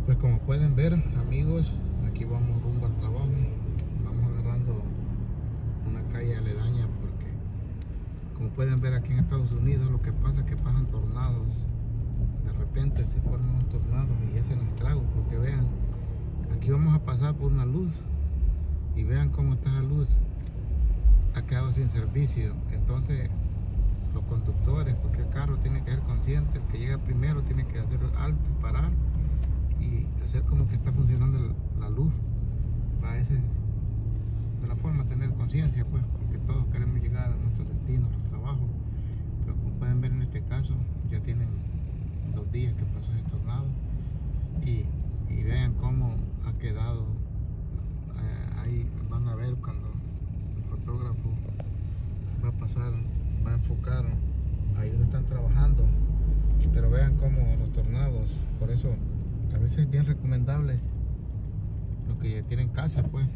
Pues como pueden ver, amigos, aquí vamos rumbo al trabajo. Vamos agarrando una calle aledaña porque, como pueden ver, aquí en Estados Unidos lo que pasa es que pasan tornados. De repente se forman unos tornados y hacen estragos, porque vean, aquí vamos a pasar por una luz y vean cómo está la luz. Ha quedado sin servicio. Entonces los conductores, cualquier carro tiene que ser consciente. El que llega primero tiene que hacer alto, parar y hacer como que está funcionando la luz. Para ese, de la forma de tener conciencia, pues, porque todos queremos llegar a nuestros destinos, a los trabajos. Pero como pueden ver en este caso, ya tienen 2 días que pasó ese tornado y vean cómo ha quedado. Ahí van a ver cuando el fotógrafo va a pasar, va a enfocar ahí donde están trabajando. Pero vean cómo los tornados, por eso a veces es bien recomendable los que tienen casa, pues,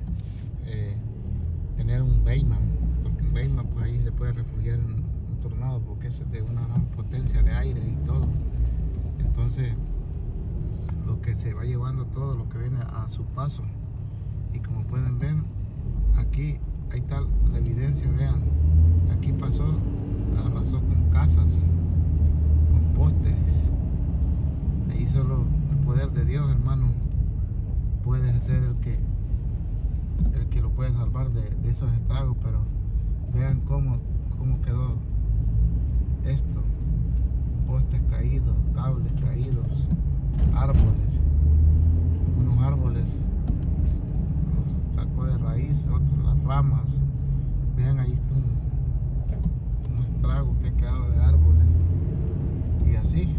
tener un basement, porque un basement, pues ahí se puede refugiar en un tornado, porque eso es de una gran potencia de aire y todo. Entonces lo que se va llevando todo lo que viene a su paso. Y como pueden ver, aquí ahí está la evidencia. Vean, aquí pasó, arrasó con casas, con postes. Ahí solo el poder de Dios, hermano, puede ser el que lo puede salvar de esos estragos. Pero vean cómo quedó esto: postes caídos, cables caídos, árboles, unos árboles los sacó de raíz, otros las ramas. Vean, ahí está un estrago que ha quedado de árboles, y así